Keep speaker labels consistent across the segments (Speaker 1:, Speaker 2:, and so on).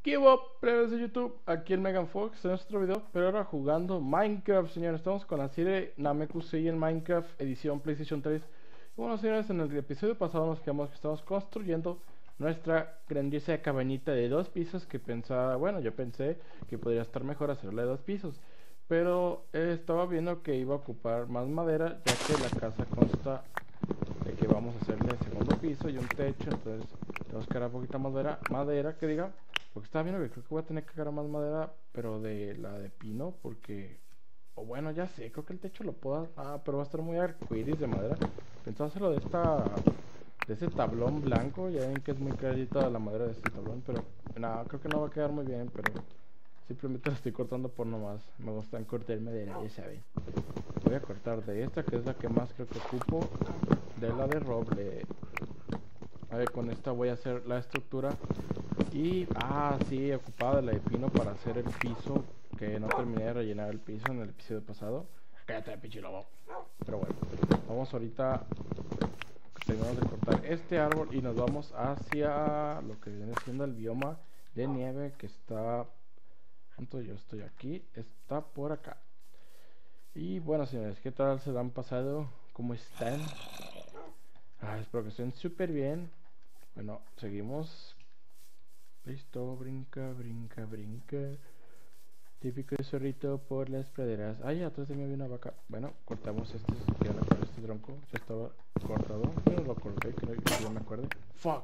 Speaker 1: ¿Qué hubo, plebes de YouTube? Aquí el Megan Fox en nuestro video, pero ahora jugando Minecraft, señores. Estamos con la serie Namekusei en Minecraft, edición PlayStation 3. Y bueno, señores, en el episodio pasado nos quedamos que estamos construyendo nuestra grandiosa cabañita de 2 pisos que pensaba, bueno, yo pensé que podría estar mejor hacerla de 2 pisos. Pero estaba viendo que iba a ocupar más madera, ya que la casa consta de que vamos a hacerle el segundo piso y un techo. Entonces tenemos que agarrar poquita madera que diga. Porque estaba viendo que creo que voy a tener que agarrar más madera, pero de la de pino, porque... O bueno, ya sé, creo que el techo lo puedo... Ah, pero va a estar muy arcoíris de madera. Pensaba hacerlo de esta... De ese tablón blanco. Ya ven que es muy clarita la madera de este tablón, pero... No, creo que no va a quedar muy bien, pero... Simplemente la estoy cortando por nomás. Me gustan cortar madera, ya saben. Voy a cortar de esta, que es la que más creo que ocupo. De la de roble. A ver, con esta voy a hacer la estructura. Y, sí, ocupaba de la de pino para hacer el piso, que no terminé de rellenar el piso en el episodio pasado. Cállate, pinche lobo. Pero bueno, vamos ahorita, terminamos de cortar este árbol y nos vamos hacia lo que viene siendo el bioma de nieve que está... ¿Cuánto yo estoy aquí? Está por acá. Y bueno, señores, ¿qué tal se la han pasado? ¿Cómo están? Espero que estén súper bien. Bueno, seguimos. Listo, brinca, brinca, brinca. Típico zorrito por las praderas. Atrás de mí había una vaca. Bueno, cortamos este, con este tronco. Ya estaba cortado. Yo no lo corté, creo que yo me acuerde. Fuck.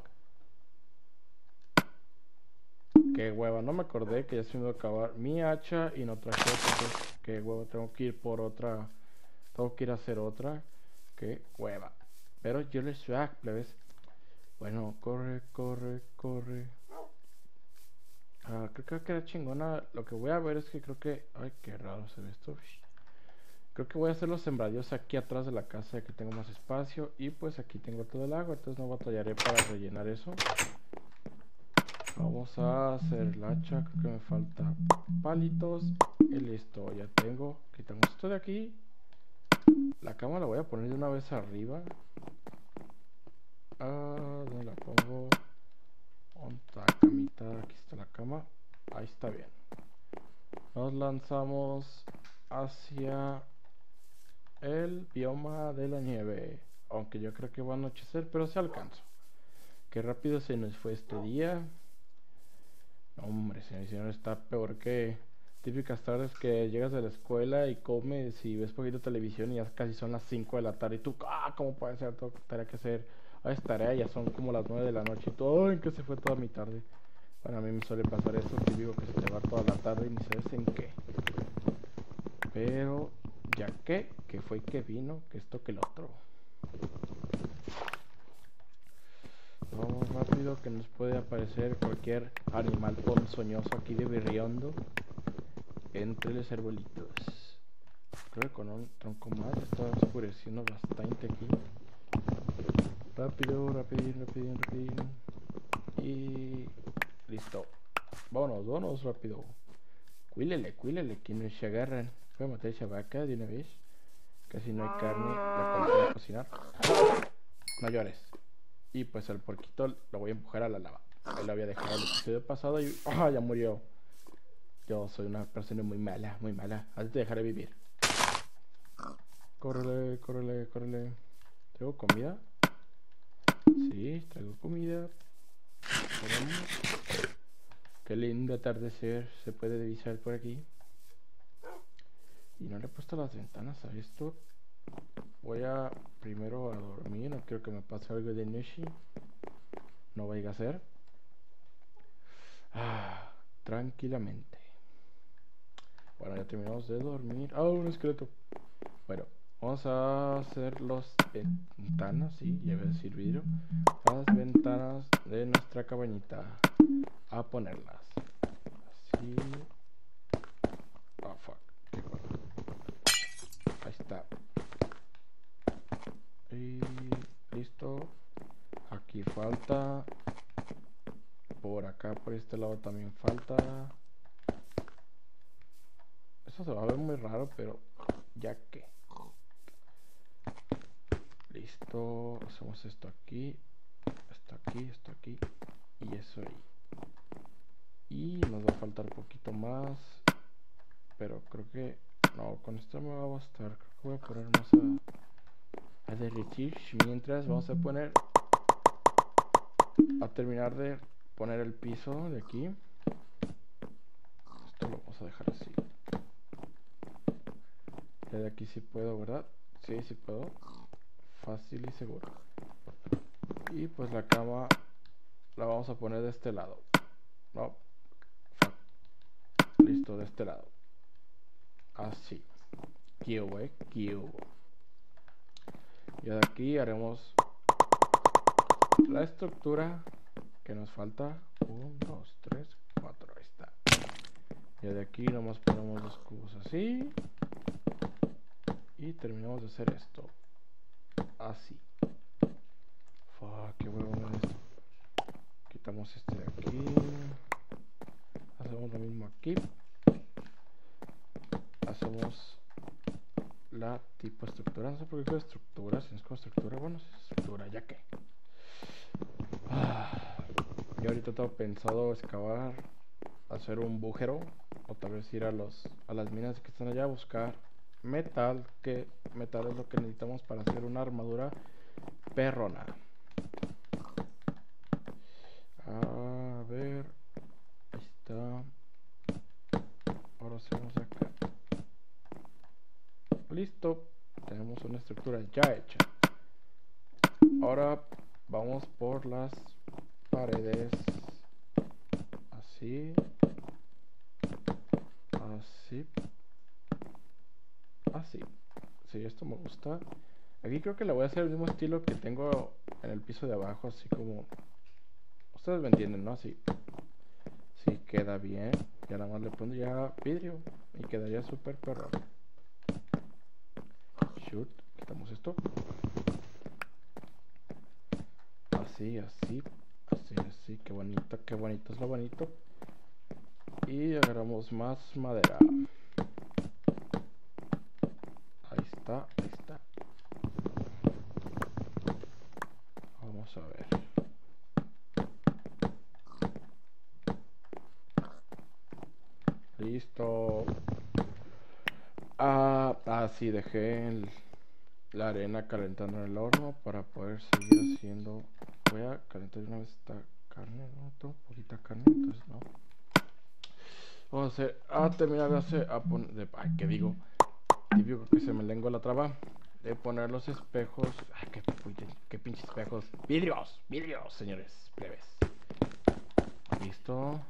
Speaker 1: Qué hueva, no me acordé que ya se me iba a acabar mi hacha y no traje otra. Pues, qué hueva, tengo que ir por otra. Tengo que ir a hacer otra. Qué hueva. Pero yo le swag, plebes. Bueno, corre, corre, corre. Creo que queda chingona. Lo que voy a ver es que creo que... Ay, qué raro se ve esto. Creo que voy a hacer los sembradíos aquí atrás de la casa, ya que tengo más espacio. Y pues aquí tengo todo el agua, entonces no batallaré para rellenar eso. Vamos a hacer el hacha. Creo que me falta palitos. Y listo, ya tengo. Quitamos esto de aquí. La cama la voy a poner de una vez arriba. ¿Dónde la pongo? Otra camita. Aquí está la cama. Ahí está bien. Nos lanzamos hacia el bioma de la nieve. Aunque yo creo que va a anochecer, pero se alcanza. Qué rápido se nos fue este día. No, hombre, señor y señor, está peor que típicas tardes que llegas de la escuela y comes y ves poquito televisión y ya casi son las 5 de la tarde y tú, ¿cómo puede ser? Tengo tarea que hacer. Es tarea, ya son como las 9 de la noche y todo, ¿en qué se fue toda mi tarde? Bueno, a mí me suele pasar eso, típico que se te va toda la tarde y ni sabes en qué. Pero, ya que fue que vino, que esto que lo otro. Vamos rápido, que nos puede aparecer cualquier animal ponzoñoso aquí de Virriondo entre los arbolitos. Creo que con un tronco más está oscureciendo bastante aquí. Rápido, rapidín, rapidín, rapidín. Y listo. Vámonos rápido. Cuílele, que nos se agarran. Voy a matar esa vaca de una vez. Casi no hay carne, la cual voy a cocinar. No llores. Y pues el porquito lo voy a empujar a la lava. Ahí lo había dejado el episodio pasado y... ya murió. Yo soy una persona muy mala, muy mala. Antes te dejaré vivir. Córrele, córrele, córrele. ¿Traigo comida? Sí, traigo comida. Corremos. Qué lindo atardecer se puede divisar por aquí. Y no le he puesto las ventanas a esto. Voy a primero a dormir. No quiero que me pase algo de noche. No vaya a ser. Tranquilamente. Bueno, ya terminamos de dormir. Un esqueleto. Bueno, vamos a hacer las ventanas, sí, ya voy a decir vidrio. Las ventanas de nuestra cabañita. A ponerlas. Así. Fuck. Ahí está. Y listo. Aquí falta. Por acá, por este lado también falta. Eso se va a ver muy raro, pero ya que. Listo. Hacemos esto aquí. Esto aquí, esto aquí. Y eso ahí. Y faltar un poquito más, pero creo que no, con esto me va a bastar. Creo que voy a poner más a derretir. Mientras vamos a terminar de poner el piso de aquí. Esto lo vamos a dejar así. Ya de aquí sí puedo, ¿verdad? Sí, sí puedo. Fácil y seguro. Y pues la cama la vamos a poner de este lado. No. Listo, de este lado. Así. Aquí hubo, aquí hubo. Y de aquí haremos la estructura que nos falta. 1, 2, 3, 4. Ahí está. Y de aquí nomás ponemos los cubos así. Y terminamos de hacer esto. Así. Fuck, qué huevo es esto. Quitamos este de aquí. Hacemos lo mismo aquí. Hacemos la tipo estructura. No sé por qué es estructura. Si no es como estructura, bueno, es estructura, ya que. Yo ahorita tengo pensado excavar, hacer un bujero, o tal vez ir a las minas que están allá a buscar metal, que metal es lo que necesitamos para hacer una armadura perrona. A ver, ahí está. Ahora hacemos acá. Listo, tenemos una estructura ya hecha. Ahora vamos por las paredes. Así. Así. Así. Sí, esto me gusta. Aquí creo que le voy a hacer el mismo estilo que tengo en el piso de abajo, así como... Ustedes me entienden, ¿no? Así. Sí, queda bien. Ya nada más le pongo ya vidrio y quedaría súper perro. Shoot. Quitamos esto. Así, así. Así, así. Qué bonito es lo bonito. Y agarramos más madera. Ahí está, ahí está. Vamos a ver. Listo. Sí, dejé la arena calentando en el horno para poder seguir haciendo. Voy a calentar de una vez esta carne, ¿no? Tengo poquita carne, entonces no. Vamos a hacer, terminar de hacer, ¿qué digo? Típico que se me lengua la traba. De poner los espejos. Ay, qué pinches espejos. Vidrios, vidrios, señores, plebes. Listo.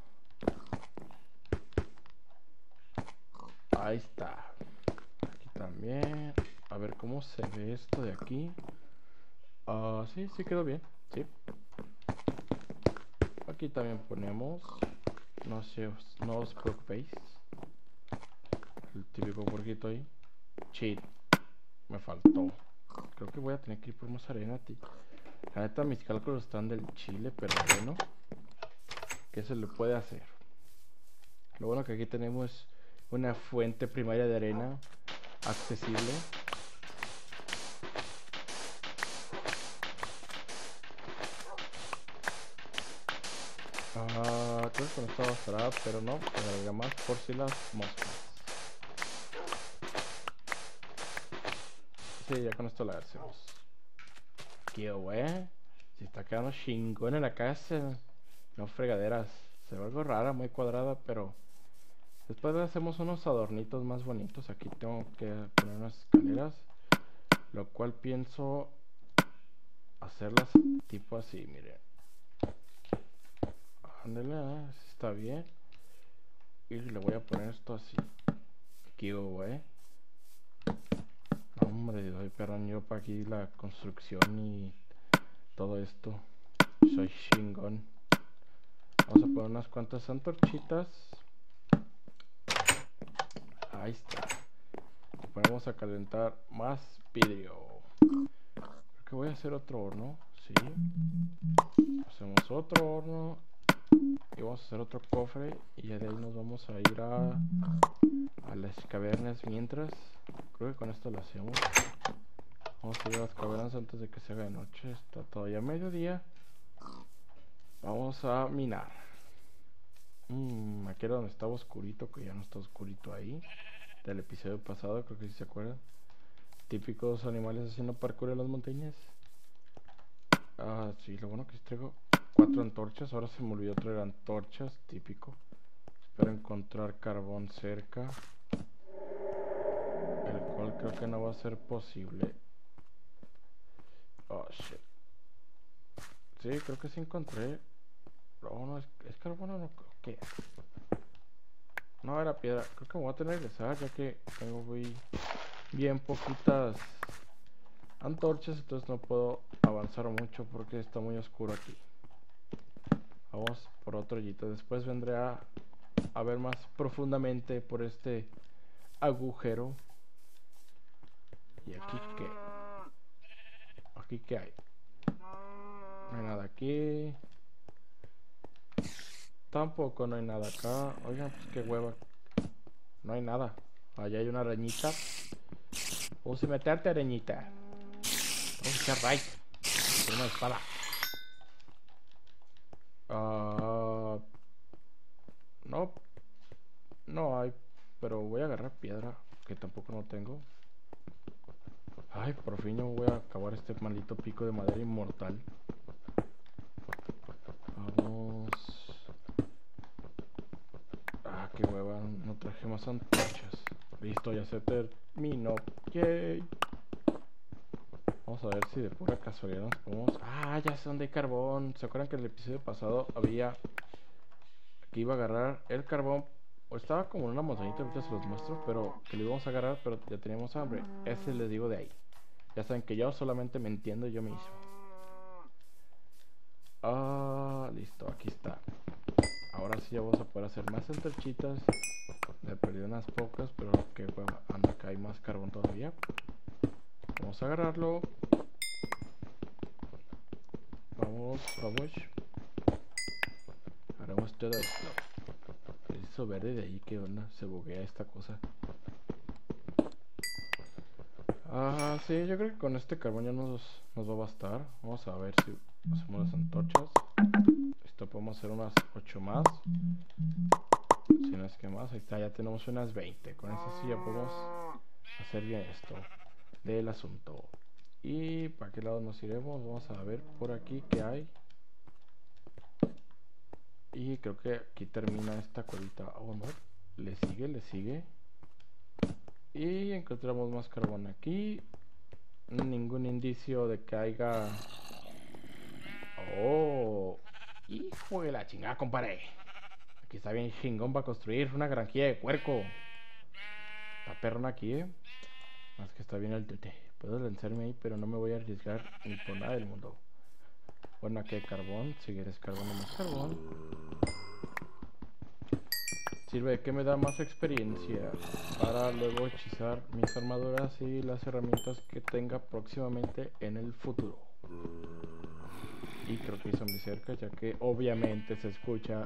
Speaker 1: Ahí está. Aquí también. A ver cómo se ve esto de aquí. Sí, sí quedó bien. Sí. Aquí también ponemos. No os preocupéis. El típico porquito ahí. Cheat. Me faltó. Creo que voy a tener que ir por más arena, tío. La neta, mis cálculos están del chile, pero bueno. ¿Qué se le puede hacer? Lo bueno que aquí tenemos una fuente primaria de arena accesible. Creo que con esto bastará, pero no, agregar más por si las moscas. Sí, ya con esto la hacemos. Qué wey. Si está quedando chingón en la casa. No fregaderas. Se ve algo rara, muy cuadrada, pero después le hacemos unos adornitos más bonitos. Aquí tengo que poner unas escaleras, lo cual pienso hacerlas tipo así, miren. Ándale, está bien. Y le voy a poner esto así. Aquí, wey. Hombre, doy perrón yo para aquí la construcción y todo esto. Soy chingón. Vamos a poner unas cuantas antorchitas. Ahí está. Y ponemos a calentar más vidrio. Creo que voy a hacer otro horno. Sí. Hacemos otro horno. Y vamos a hacer otro cofre. Y ya de ahí nos vamos a ir a las cavernas mientras. Creo que con esto lo hacemos. Vamos a ir a las cavernas antes de que se haga de noche. Está todavía mediodía. Vamos a minar. Aquí era donde estaba oscurito, que ya no está oscurito ahí. Del episodio pasado, creo que sí se acuerdan. Típicos animales haciendo parkour en las montañas. Sí, lo bueno que traigo 4 antorchas. Ahora se me olvidó traer antorchas, típico. Espero encontrar carbón cerca, el cual creo que no va a ser posible. Oh shit. Sí, creo que sí encontré. Oh, no, es carbón o no. ¿Qué? No, era piedra. Creo que me voy a tener que regresar ya que tengo bien poquitas antorchas, entonces no puedo avanzar mucho porque está muy oscuro aquí. Vamos por otro hoyito. Después vendré a ver más profundamente por este agujero. ¿Y aquí qué? ¿Aquí qué hay? No hay nada aquí. Tampoco no hay nada acá. Oigan, pues qué hueva. No hay nada. Allá hay una arañita. Vamos a meterte, arañita. Vamos a echar right. Con una espada. No. No hay. Pero voy a agarrar piedra. Que tampoco no tengo. Ay, por fin yo voy a acabar este maldito pico de madera inmortal. Vamos. Qué hueva. No traje más antorchas. Listo, ya se terminó. Yay. Vamos a ver si de pura casualidad nos podemos... ya sé dónde hay carbón. ¿Se acuerdan que en el episodio pasado había... que iba a agarrar el carbón? O estaba como en una montañita, ahorita se los muestro. Pero que lo íbamos a agarrar, pero ya teníamos hambre. Ese les digo de ahí. Ya saben que yo solamente me entiendo yo mismo. Listo, aquí está. Ahora sí ya vamos a poder hacer más antorchitas. Me perdí unas pocas, pero que hueva. Anda, acá hay más carbón todavía. Vamos a agarrarlo. Vamos. Haremos todo esto. Eso verde de ahí, que onda, se buguea esta cosa. Sí, yo creo que con este carbón ya nos va a bastar. Vamos a ver si hacemos las antorchas. Esto podemos hacer unas 8 más. Si no es que más, ahí está, ya tenemos unas 20. Con eso sí ya podemos hacer bien esto del asunto. ¿Y para qué lado nos iremos? Vamos a ver por aquí qué hay. Y creo que aquí termina esta cuevita. Oh, no, le sigue. Y encontramos más carbón aquí. Ningún indicio de que haya... Oh, hijo de la chingada, compadre. Aquí está bien chingón para construir una granjilla de puerco. Está perrón aquí, Más que está bien el tete. Puedo lanzarme ahí, pero no me voy a arriesgar ni por nada del mundo. Bueno, aquí hay carbón. Si quieres carbón, no más carbón. Sirve de que me da más experiencia para luego hechizar mis armaduras y las herramientas que tenga próximamente en el futuro. Y creo que hizo muy cerca, ya que obviamente se escucha...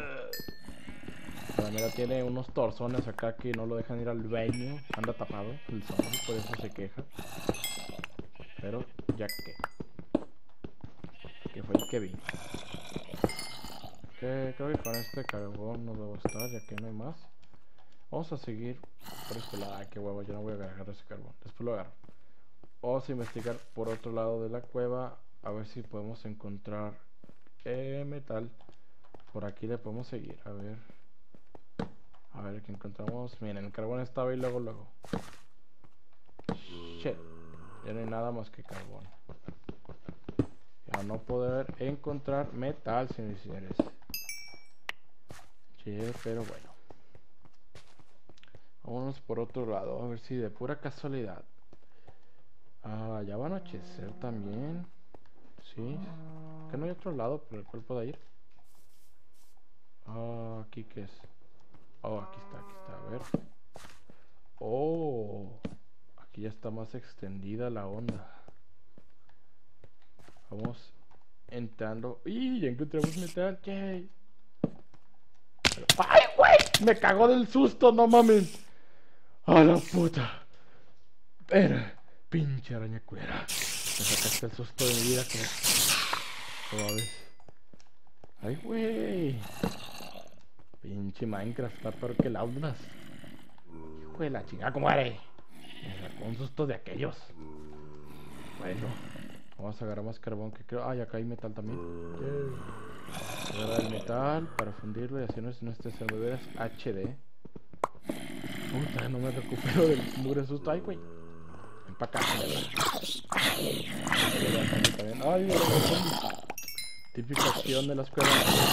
Speaker 1: La mera tiene unos torzones acá que no lo dejan ir al baño. Anda tapado el zombie, por eso se queja. Pero ya que fue el que vi. Creo que con este carbón nos va a bastar, ya que no hay más. Vamos a seguir por este lado. Ay, qué huevo, yo no voy a agarrar ese carbón. Después lo agarro. Vamos a investigar por otro lado de la cueva. A ver si podemos encontrar metal. Por aquí le podemos seguir. A ver qué encontramos. Miren, el carbón estaba ahí luego. Shit. Ya no hay nada más que carbón. Ya no poder encontrar metal, señores y señores. Che, pero bueno. Vámonos por otro lado. A ver si de pura casualidad. Ya va a anochecer también. Sí. Que no hay otro lado por el cual pueda ir. Aquí qué es. Aquí está. A ver. Aquí ya está más extendida la onda. Vamos entrando. ¡Y ya encontramos metal! ¡Yay! ¡Ay, güey! Me cagó del susto, no mames. ¡A la puta! Era pinche araña cuera. Me sacaste el susto de mi vida, ¿cómo ves? ¡Ay, güey! Pinche Minecraft está peor que el Outlast. Hijo de la chingada, comadre. Me sacó un susto de aquellos. Bueno, vamos a agarrar más carbón que creo. Ah, y acá hay metal también. Agarrar el metal para fundirlo y así nuestras servidores HD. Puta, no me recupero del mugre susto. Ay, güey. Ven pa' acá, también. Ay, mira, típica acción de la escuela.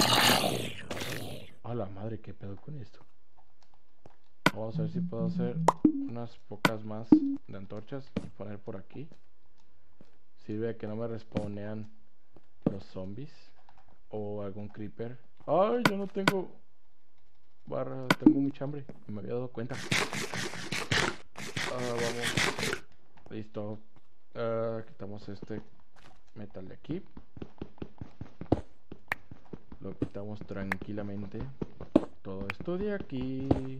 Speaker 1: A la madre, qué pedo con esto. Vamos a ver si puedo hacer unas pocas más de antorchas y poner por aquí. Sirve de que no me respawnean los zombies o algún creeper. Ay, yo no tengo barra, tengo mucha hambre, me había dado cuenta. Vamos, listo. Quitamos este metal de aquí. Lo quitamos tranquilamente. Todo esto de aquí.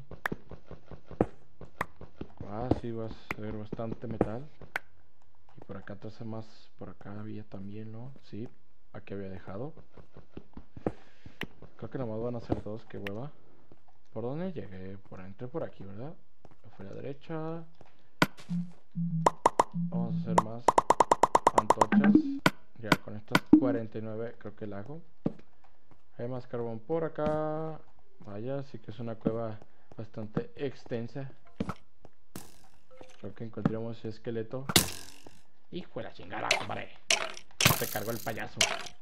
Speaker 1: Sí, va a ser bastante metal. Y por acá atrás más, por acá había también, ¿no? Sí, aquí había dejado. Creo que nomás van a ser dos, que hueva. ¿Por dónde llegué? Entré por aquí, ¿verdad? Fui a la derecha. Vamos a hacer más antorchas. Ya con estas 49 creo que la hago. Hay más carbón por acá. Vaya, sí que es una cueva bastante extensa. Creo que encontramos ese esqueleto. Hijo de la chingada, compadre. Se cargó el payaso.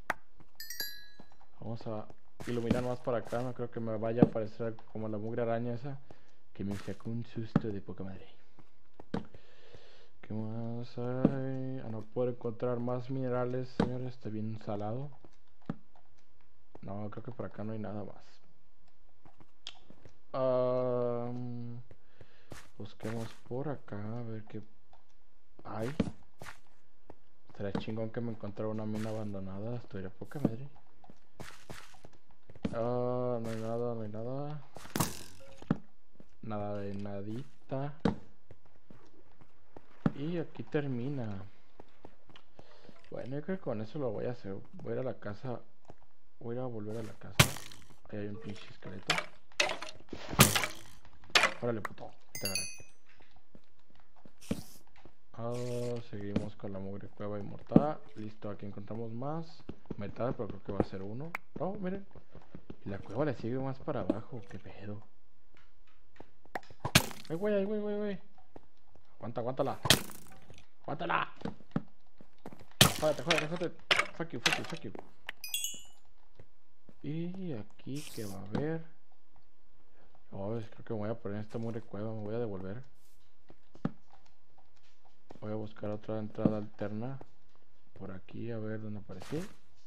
Speaker 1: Vamos a iluminar más para acá. No creo que me vaya a aparecer como la mugre araña esa, que me sacó un susto de poca madre. ¿Qué más hay? No puedo encontrar más minerales, señores. Está bien salado. No, creo que por acá no hay nada más. Busquemos por acá a ver qué hay. Estaría chingón que me encontrara una mina abandonada. Estoy de poca madre. No hay nada, no hay nada. Nada de nadita. Y aquí termina. Bueno, yo creo que con eso lo voy a hacer. Voy a ir a la casa. Voy a ir a volver a la casa. Ahí hay un pinche esqueleto. Órale, puto. Te agarré. Seguimos con la mugre cueva inmortal. Listo, aquí encontramos más metal, pero creo que va a ser uno. No, miren. Y la cueva le sigue más para abajo. Qué pedo. Ay, güey, ay, güey, güey, güey. Aguántala. Aguántala. Jódete. Fuck you. Y aquí que va a haber. Creo que me voy a poner esta mugre cueva. Me voy a devolver. Voy a buscar otra entrada alterna. Por aquí, a ver dónde apareció.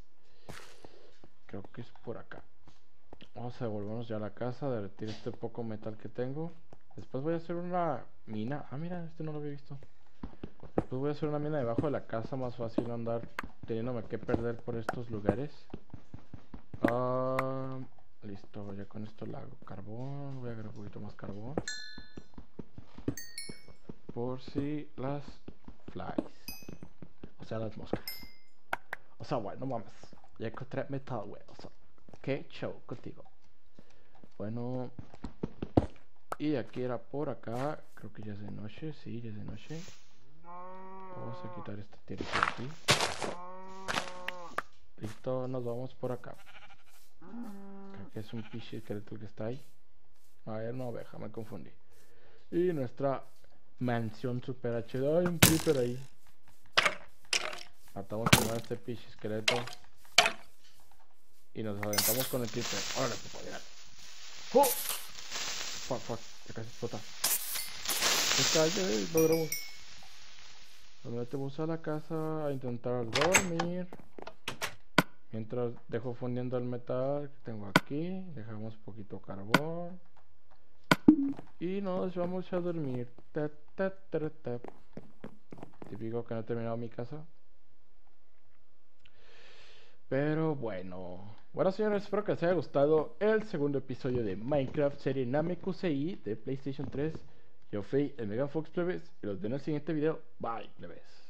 Speaker 1: Creo que es por acá. Vamos a devolvernos ya a la casa. Derretir este poco metal que tengo. Después voy a hacer una mina. Ah, mira, este no lo había visto. Después voy a hacer una mina debajo de la casa. Más fácil no andar teniéndome que perder por estos lugares. Listo, ya con esto la hago carbón. Voy a agarrar un poquito más carbón. Por si las flies. O sea, las moscas. O sea, güey, no mames. Ya encontré metal, güey. O sea, qué show contigo. Bueno. Y aquí era por acá. Creo que ya es de noche. Sí, ya es de noche. Vamos a quitar esta tierra de aquí. Listo, nos vamos por acá. Creo que es un pinche esqueleto que está ahí. A ver, no, oveja, me confundí. Y nuestra mansión super HD. Hay un creeper ahí. Matamos primero a este pinche esqueleto. Y nos aventamos con el creeper. Órale, puto, ya. Fuck, ya casi explota. Logramos. Nos metemos a la casa a intentar dormir. Mientras dejo fundiendo el metal que tengo aquí. Dejamos poquito carbón. Y nos vamos a dormir. Típico que no he terminado mi casa. Pero bueno. Bueno, señores, espero que les haya gustado el segundo episodio de Minecraft serie Namekusei de PlayStation 3. Yo fui el Megafox Plebes y los veo en el siguiente video. Bye, plebes.